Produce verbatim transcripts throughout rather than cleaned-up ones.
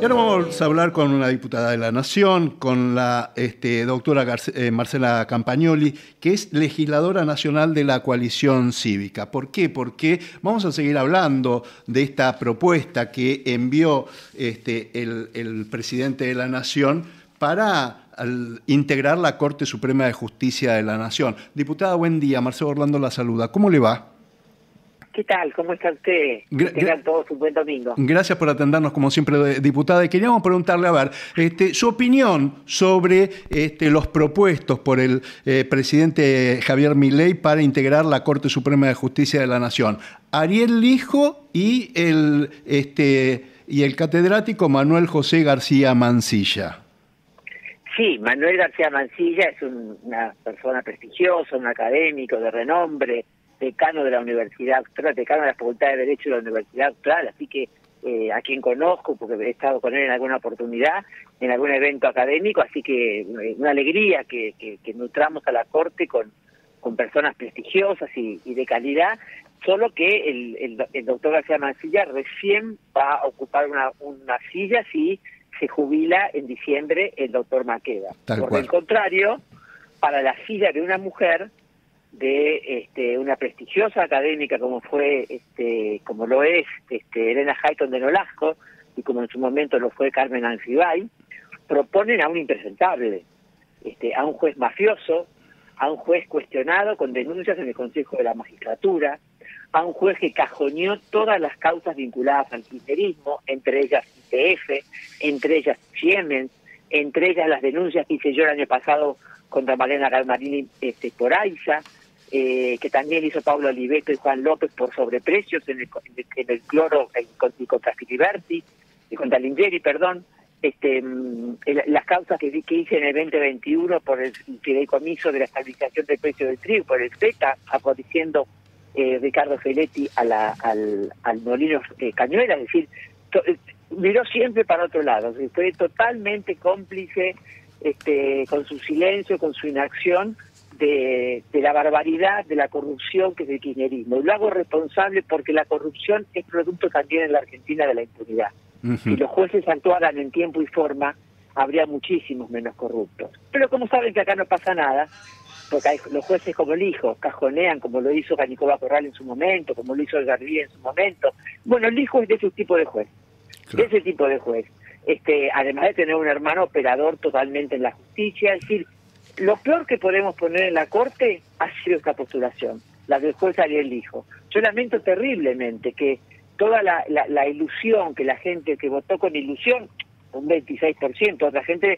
Y ahora vamos a hablar con una diputada de la Nación, con la este, doctora Garce- eh, Marcela Campagnoli, que es legisladora nacional de la Coalición Cívica. ¿Por qué? Porque vamos a seguir hablando de esta propuesta que envió este, el, el presidente de la Nación para al, integrar la Corte Suprema de Justicia de la Nación. Diputada, buen día. Marcelo Orlando la saluda. ¿Cómo le va? ¿Qué tal? ¿Cómo está usted? Que tengan todos un buen domingo. Gracias por atendernos, como siempre, diputada. Y queríamos preguntarle, a ver, este, su opinión sobre este, los propuestos por el eh, presidente Javier Milei para integrar la Corte Suprema de Justicia de la Nación. Ariel Lijo y el, este, y el catedrático Manuel José García Mansilla. Sí, Manuel García Mansilla es un, una persona prestigiosa, un académico de renombre, decano de la Universidad Austral, decano de la Facultad de Derecho de la Universidad Austral, así que eh, a quien conozco, porque he estado con él en alguna oportunidad, en algún evento académico, así que eh, una alegría que, que, que nutramos a la Corte con, con personas prestigiosas y, y de calidad, solo que el, el, el doctor García Mansilla recién va a ocupar una, una silla si se jubila en diciembre el doctor Maqueda. Tal Por cual. el contrario, para la silla de una mujer, de este, una prestigiosa académica como fue, este, como lo es este, Elena Hayton de Nolasco, y como en su momento lo fue Carmen Ansibay, proponen a un impresentable, este, a un juez mafioso, a un juez cuestionado con denuncias en el Consejo de la Magistratura, a un juez que cajoneó todas las causas vinculadas al kirchnerismo, entre ellas I P F, entre ellas Siemens, entre ellas las denuncias que hice yo el año pasado contra Mariana Galmarini este, por AISA, eh, que también hizo Pablo Oliveto y Juan López por sobreprecios en el, en el cloro en, y contra Filiberti, y contra Lingeri, perdón, este, el, las causas que, que hice en el veinte veintiuno por el fideicomiso de la estabilización del precio del trigo, por el FETA, favoreciendo eh, Ricardo Feletti a la, al, al Molino eh, Cañuelas, es decir, to, eh, miró siempre para otro lado, fue totalmente cómplice este, con su silencio, con su inacción, de, de la barbaridad, de la corrupción que es el kirchnerismo. Y lo hago responsable porque la corrupción es producto también en la Argentina de la impunidad. Uh-huh. Si los jueces actuaran en tiempo y forma, habría muchísimos menos corruptos. Pero como saben que acá no pasa nada, porque hay, los jueces como el hijo cajonean, como lo hizo Canicoba Corral en su momento, como lo hizo el García en su momento. Bueno, el hijo es de ese tipo de juez, claro. de ese tipo de juez. Este, además de tener un hermano operador totalmente en la justicia, es decir, lo peor que podemos poner en la Corte ha sido esta postulación, la del juez Ariel Lijo. Yo lamento terriblemente que toda la, la, la ilusión, que la gente que votó con ilusión, un veintiséis por ciento, otra gente,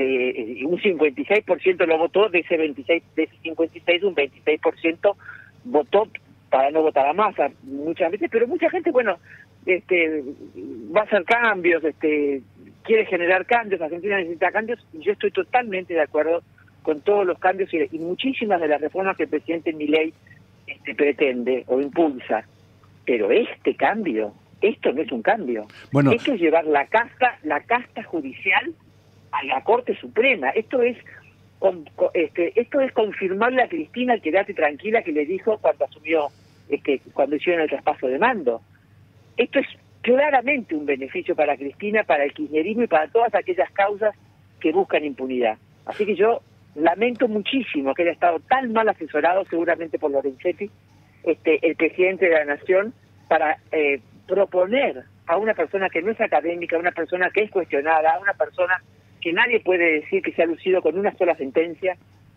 eh, un cincuenta y seis por ciento lo votó, de ese veintiséis, de ese cincuenta y seis, un veintiséis por ciento votó para no votar a Massa, muchas veces, pero mucha gente, bueno, este, va a hacer cambios, este, quiere generar cambios, Argentina necesita cambios, y yo estoy totalmente de acuerdo con todos los cambios y, y muchísimas de las reformas que el presidente Milei este, pretende o impulsa. Pero este cambio, esto no es un cambio. Bueno, esto es llevar la casta, la casta judicial a la Corte Suprema. Esto es con, con, este, esto es confirmarle a Cristina, quédate tranquila, que le dijo cuando asumió, este, cuando hicieron el traspaso de mando. Esto es claramente un beneficio para Cristina, para el kirchnerismo y para todas aquellas causas que buscan impunidad. Así que yo lamento muchísimo que haya estado tan mal asesorado, seguramente por Lorenzetti, este, el presidente de la Nación, para eh, proponer a una persona que no es académica, a una persona que es cuestionada, a una persona que nadie puede decir que se ha lucido con una sola sentencia.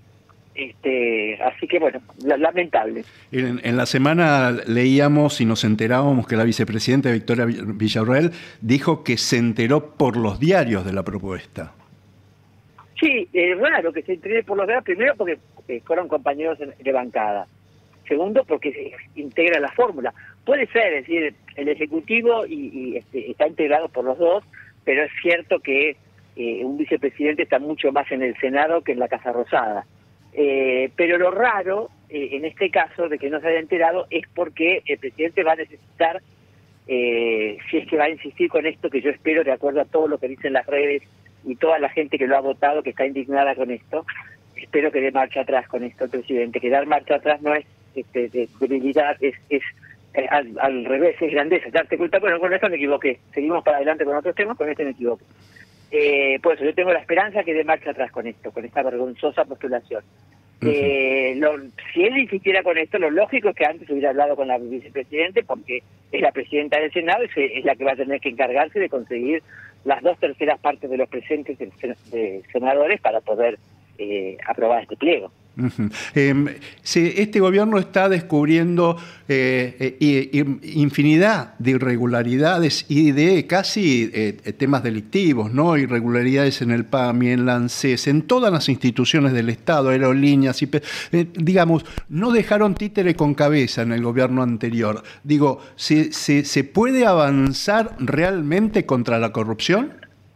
Este, así que bueno, lamentable. En, en la semana leíamos y nos enterábamos que la vicepresidenta Victoria Villarroel dijo que se enteró por los diarios de la propuesta. Sí, es raro que se entere por los diarios, primero porque eh, fueron compañeros de bancada, segundo porque se integra la fórmula. Puede ser, es decir, el Ejecutivo y, y este, está integrado por los dos, pero es cierto que eh, un vicepresidente está mucho más en el Senado que en la Casa Rosada. Eh, pero lo raro, eh, en este caso, de que no se haya enterado, es porque el presidente va a necesitar, eh, si es que va a insistir con esto, que yo espero, de acuerdo a todo lo que dicen las redes y toda la gente que lo ha votado, que está indignada con esto, espero que dé marcha atrás con esto el presidente, que dar marcha atrás no es este, de debilidad, es, es eh, al, al revés, es grandeza, darte cuenta, bueno, con esto me equivoqué, seguimos para adelante con otros temas, con este me equivoqué. Eh, por eso yo tengo la esperanza que dé marcha atrás con esto, con esta vergonzosa postulación. Uh-huh. eh, lo, si él insistiera con esto, lo lógico es que antes hubiera hablado con la vicepresidente, porque es la presidenta del Senado y se, es la que va a tener que encargarse de conseguir las dos terceras partes de los presentes de, de senadores para poder eh, aprobar este pliego. Uh-huh. Eh, si este gobierno está descubriendo eh, eh, infinidad de irregularidades y de casi eh, temas delictivos, ¿no? Irregularidades en el P A M I, en la ANSES, en todas las instituciones del Estado, aerolíneas, y, eh, digamos, no dejaron títere con cabeza en el gobierno anterior. Digo, ¿se, se, ¿se puede avanzar realmente contra la corrupción?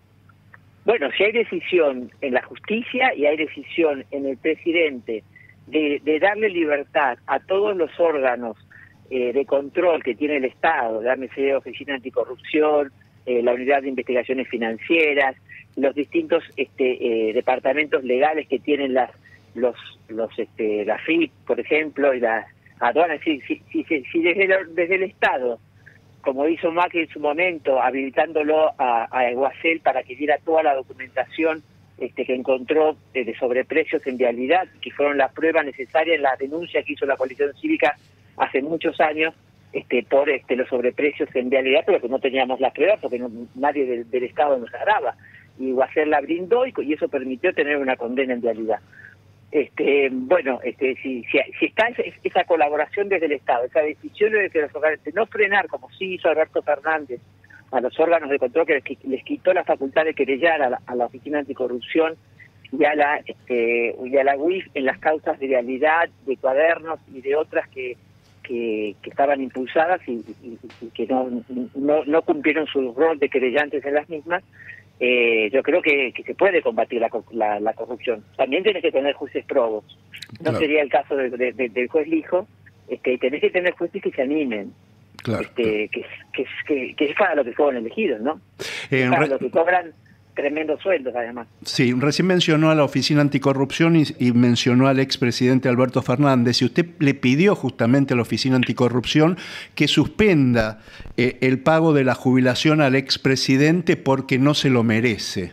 Bueno, si hay decisión en la justicia y hay decisión en el presidente de, de darle libertad a todos los órganos eh, de control que tiene el Estado, llámese Oficina Anticorrupción, eh, la Unidad de Investigaciones Financieras, los distintos este, eh, departamentos legales que tienen las los los este, la F I P, por ejemplo, y las aduanas, si, si, si, si desde, el, desde el Estado, como hizo Macri en su momento, habilitándolo a, a Eguacel para que diera toda la documentación este, que encontró de, de sobreprecios en vialidad, que fueron la prueba necesaria en la denuncia que hizo la coalición cívica hace muchos años este, por este, los sobreprecios en vialidad, pero que no teníamos las pruebas porque no, nadie del, del Estado nos agrava. Y Eguacel la brindó y, y eso permitió tener una condena en vialidad. Este, bueno, este, si, si, si está esa, esa colaboración desde el Estado, esa decisión de, que los órganos, de no frenar, como sí hizo Alberto Fernández, a los órganos de control que les, les quitó la facultad de querellar a la, a la Oficina Anticorrupción y a la este, y a la U I F en las causas de vialidad, de cuadernos y de otras que que, que estaban impulsadas y, y, y que no, no, no cumplieron su rol de querellantes en las mismas. Eh, yo creo que, que se puede combatir la, la, la corrupción. También tenés que tener jueces probos. No claro. Sería el caso de, de, de, del juez Lijo. Este, tenés que tener jueces que se animen. Claro, este, claro. Que, que, que, que es para lo que fueron elegidos, ¿no? Eh, para re... lo que cobran tremendos sueldos, además. Sí, recién mencionó a la Oficina Anticorrupción y, y mencionó al expresidente Alberto Fernández. Y usted le pidió justamente a la Oficina Anticorrupción que suspenda eh, el pago de la jubilación al expresidente porque no se lo merece.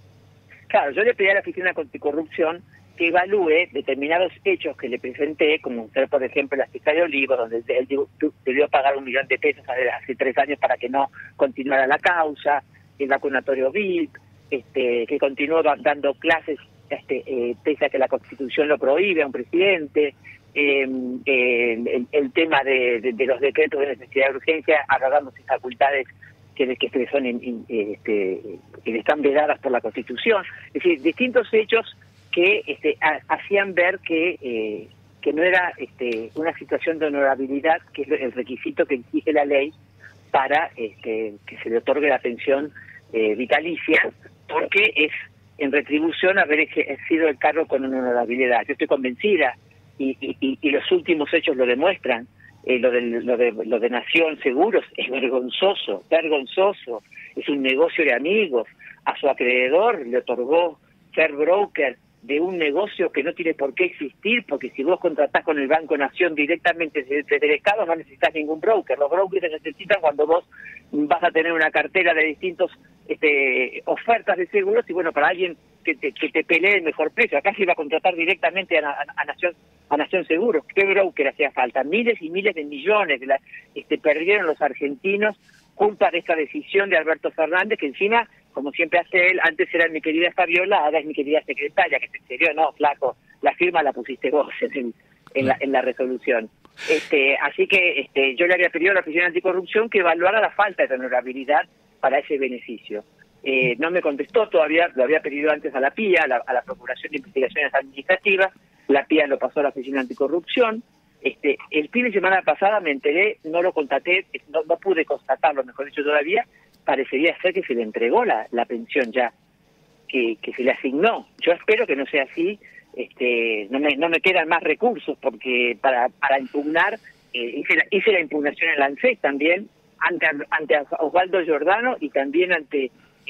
Claro, yo le pedí a la Oficina Anticorrupción que evalúe determinados hechos que le presenté, como ser, por ejemplo, la fiscalía de Olivos, donde él debió pagar un millón de pesos hace tres años para que no continuara la causa, el vacunatorio V I P, este, que continuó dando clases este, eh, pese a que la Constitución lo prohíbe a un presidente, eh, eh, el, el tema de, de, de los decretos de necesidad de urgencia, agarrándose facultades que, que, que, son in, in, este, que están vedadas por la Constitución. Es decir, distintos hechos que este, ha, hacían ver que, eh, que no era este, una situación de honorabilidad, que es el requisito que exige la ley para este, que se le otorgue la pensión eh, vitalicia, porque es en retribución haber ejercido el cargo con una honorabilidad. Yo estoy convencida, y, y, y los últimos hechos lo demuestran, eh, lo, de, lo, de, lo de Nación Seguros es vergonzoso, vergonzoso, es un negocio de amigos. A su acreedor le otorgó ser broker de un negocio que no tiene por qué existir, porque si vos contratás con el Banco Nación directamente desde, desde el Estado no necesitas ningún broker. Los brokers se necesitan cuando vos vas a tener una cartera de distintos este, ofertas de seguros y bueno, para alguien que te, que te pelee el mejor precio. Acá se iba a contratar directamente a, a, a Nación a Nación Seguros. ¿Qué broker hacía falta? Miles y miles de millones de la, este, perdieron los argentinos culpa de esta decisión de Alberto Fernández, que encima, como siempre hace él, antes era mi querida Fabiola, ahora es mi querida secretaria, que se excedió. No, flaco, la firma la pusiste vos en, en, la, en la resolución. Este, así que este, yo le había pedido a la Oficina Anticorrupción que evaluara la falta de honorabilidad para ese beneficio. Eh, no me contestó todavía, lo había pedido antes a la P I A, a la, a la Procuración de Investigaciones Administrativas, la P I A lo pasó a la Oficina Anticorrupción. Este, el fin de semana pasada me enteré, no lo constaté, no, no pude constatarlo, mejor dicho todavía, parecería ser que se le entregó la, la pensión ya, que, que se le asignó. Yo espero que no sea así, este, no me, no me quedan más recursos porque para, para impugnar, eh, hice, la, hice la impugnación en la ANSES también, ante, ante Osvaldo Giordano y también ante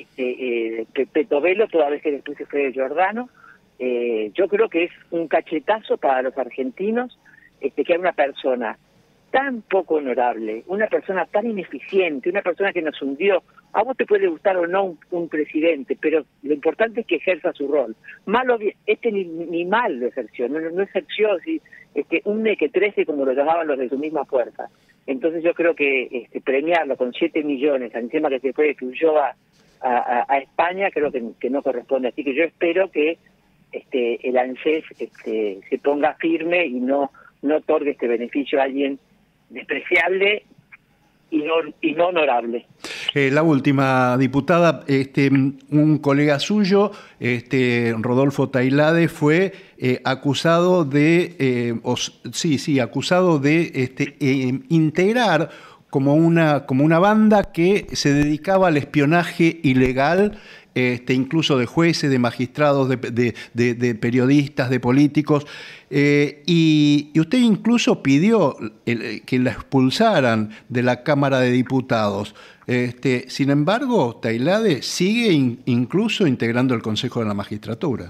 este, eh, Petovelo, toda vez que después se fue de Giordano. Eh, yo creo que es un cachetazo para los argentinos, este, que hay una persona tan poco honorable, una persona tan ineficiente, una persona que nos hundió. A vos te puede gustar o no un, un presidente, pero lo importante es que ejerza su rol. Malo, este ni, ni mal lo ejerció, no, no ejerció así, este, un mequetrece como lo llamaban los de su misma fuerza. Entonces yo creo que este, premiarlo con siete millones, encima que se fue, que huyó a, a, a España, creo que, que no corresponde. Así que yo espero que este, el ANSES este, se ponga firme y no, no otorgue este beneficio a alguien despreciable y no, y no honorable. Eh, la última, diputada, este, un colega suyo, este, Rodolfo Tailade, fue eh, acusado de, eh, os, sí, sí, acusado de este, eh, integrar como una, como una banda que se dedicaba al espionaje ilegal, Este, incluso de jueces, de magistrados, de, de, de, de periodistas, de políticos, eh, y, y usted incluso pidió el, que la expulsaran de la Cámara de Diputados. Este, sin embargo, Tailade sigue in, incluso integrando el Consejo de la Magistratura.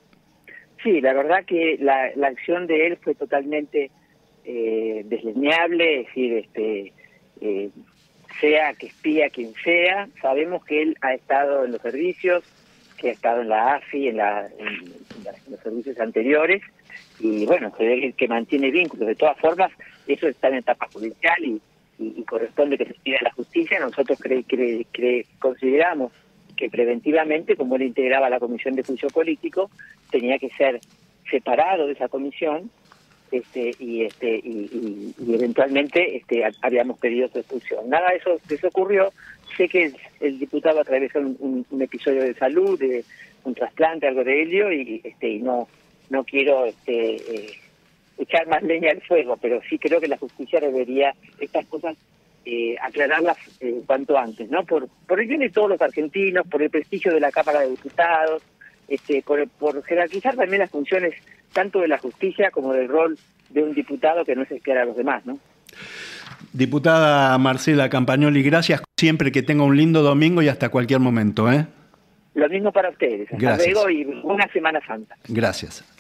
Sí, la verdad que la, la acción de él fue totalmente eh, desleñable, es decir, este... Eh, sea que espía quien sea, sabemos que él ha estado en los servicios, que ha estado en la A F I, en, la, en, en, la, en los servicios anteriores, y bueno, se ve que mantiene vínculos. De todas formas, eso está en etapa judicial y, y, y corresponde que se pida a la justicia. Nosotros cre, cre, cre, consideramos que preventivamente, como él integraba la Comisión de Juicio Político, tenía que ser separado de esa comisión, Este, y este y, y, y eventualmente este habíamos pedido su expulsión. Nada de eso, de eso ocurrió. Sé que el, el diputado atravesó un, un, un episodio de salud, de un trasplante, algo de helio, y este y no no quiero este eh, echar más leña al fuego, pero sí creo que la justicia debería estas cosas eh, aclararlas eh, cuanto antes, ¿no? Por por el bien de todos los argentinos, por el prestigio de la Cámara de Diputados, este por, por jerarquizar también las funciones tanto de la justicia como del rol de un diputado que no se espera a los demás, ¿no? Diputada Marcela Campagnoli, gracias siempre, que tenga un lindo domingo y hasta cualquier momento, ¿eh? Lo mismo para ustedes. Hasta Gracias. luego y una Semana Santa. Gracias.